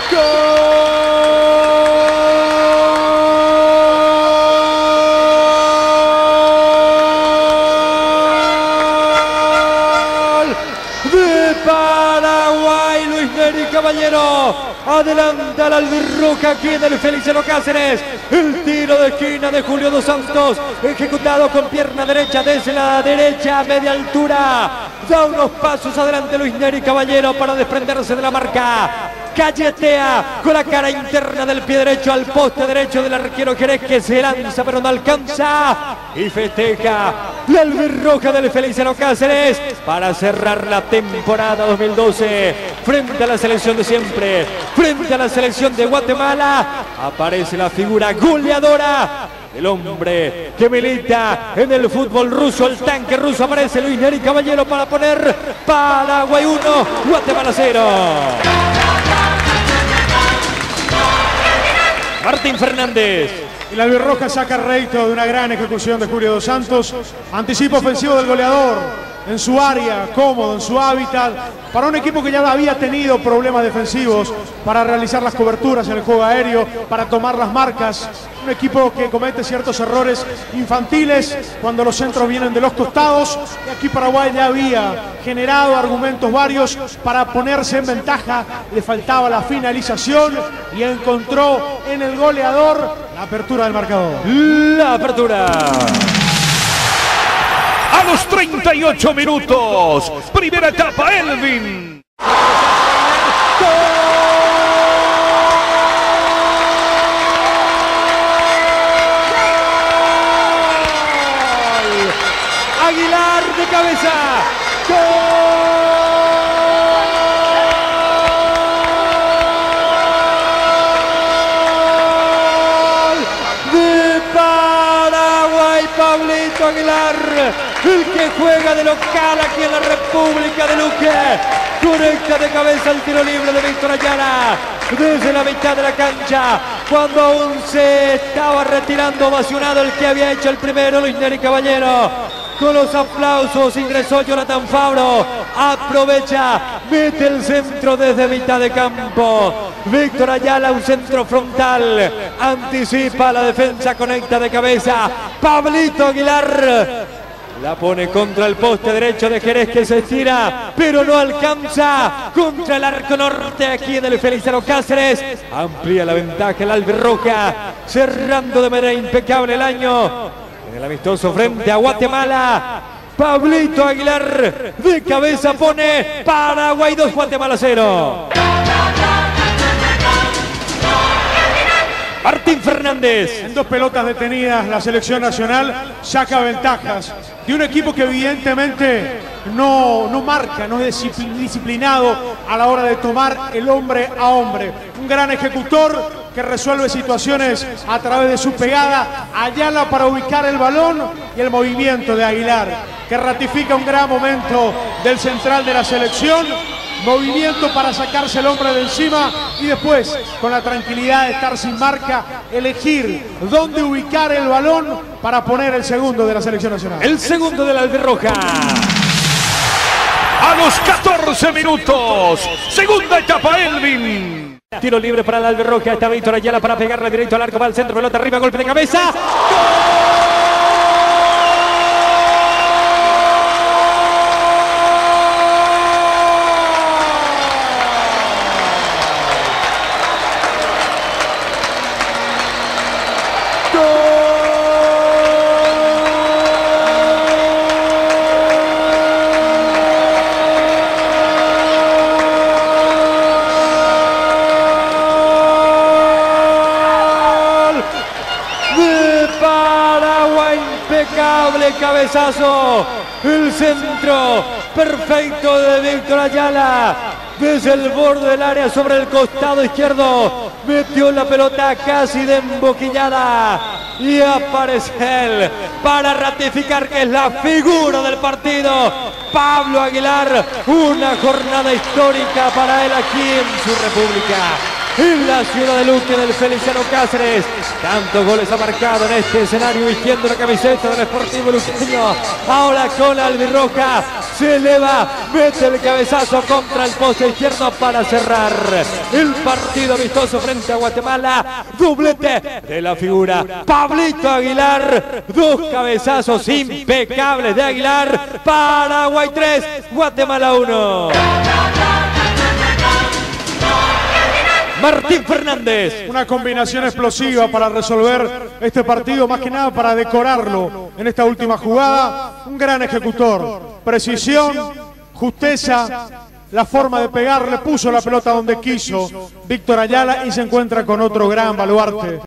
De Paraguay, Luis Neri Caballero adelanta la albirroja aquí en el Feliciano Cáceres. El tiro de esquina de Julio dos Santos, ejecutado con pierna derecha desde la derecha a media altura. Da unos pasos adelante Luis Neri Caballero para desprenderse de la marca. Galletea con la cara interna del pie derecho al poste derecho del arquero Jerez, que se lanza pero no alcanza. Y festeja la albirroja del Feliciano Cáceres para cerrar la temporada 2012 frente a la selección de siempre, frente a la selección de Guatemala. Aparece la figura goleadora, el hombre que milita en el fútbol ruso, el tanque ruso. Aparece Luis Neri Caballero para poner Paraguay 1, Guatemala 0. Martín Fernández. Y la albirroja saca rédito de una gran ejecución de Julio dos Santos. Anticipo ofensivo del goleador en su área, cómodo, en su hábitat, para un equipo que ya había tenido problemas defensivos para realizar las coberturas en el juego aéreo, para tomar las marcas. Un equipo que comete ciertos errores infantiles cuando los centros vienen de los costados. Y aquí Paraguay ya había generado argumentos varios para ponerse en ventaja. Le faltaba la finalización y encontró en el goleador la apertura del marcador. La apertura. A los 38 minutos, primera etapa, Elvin. Aguilar de cabeza. Gol de Paraguay, Pablito Aguilar, el que juega de local aquí en la República de Luque. Conecta de cabeza el tiro libre de Víctor Ayala desde la mitad de la cancha, cuando aún se estaba retirando ovacionado el que había hecho el primero, Luis Neri Caballero. Con los aplausos ingresó Jonathan Fabro, aprovecha, mete el centro desde mitad de campo. Víctor Ayala, un centro frontal, anticipa la defensa, conecta de cabeza. Pablito Aguilar la pone contra el poste derecho de Jerez, que se estira, pero no alcanza. Contra el arco norte aquí en el Feliciano Cáceres. Amplía la ventaja el albirroja, cerrando de manera impecable el año en el amistoso frente a Guatemala. Pablito Aguilar de cabeza pone Paraguay 2, Guatemala 0. Martín Fernández. En dos pelotas detenidas, la selección nacional saca ventajas de un equipo que evidentemente no marca, no es disciplinado a la hora de tomar el hombre a hombre. Un gran ejecutor que resuelve situaciones a través de su pegada. Ayala para ubicar el balón y el movimiento de Aguilar, que ratifica un gran momento del central de la selección. Movimiento para sacarse el hombre de encima y después, con la tranquilidad de estar sin marca, elegir dónde ubicar el balón para poner el segundo de la selección nacional. El segundo de la albirroja. A los 14 minutos, segunda etapa, Elvin. Tiro libre para la albirroja. Está Víctor Ayala para pegarle directo al arco, va al centro, pelota arriba, golpe de cabeza. ¡Gol! Impecable cabezazo, el centro perfecto de Víctor Ayala desde el borde del área sobre el costado izquierdo, metió la pelota casi de emboquillada y aparece él para ratificar que es la figura del partido, Pablo Aguilar. Una jornada histórica para él aquí en su república. en la ciudad de Luque del Feliciano Cáceres. Tantos goles ha marcado en este escenario vistiendo la camiseta del Sportivo Luqueño. Ahora con la albirroja se eleva, mete el cabezazo contra el poste izquierdo para cerrar el partido amistoso frente a Guatemala. Doblete de la figura Pablito Aguilar. Dos cabezazos impecables de Aguilar. Paraguay 3, Guatemala 1. Martín Fernández. Una combinación explosiva para resolver este partido, más que nada para decorarlo en esta última jugada. Un gran ejecutor, precisión, justeza, la forma de pegarle, puso la pelota donde quiso Víctor Ayala y se encuentra con otro gran baluarte.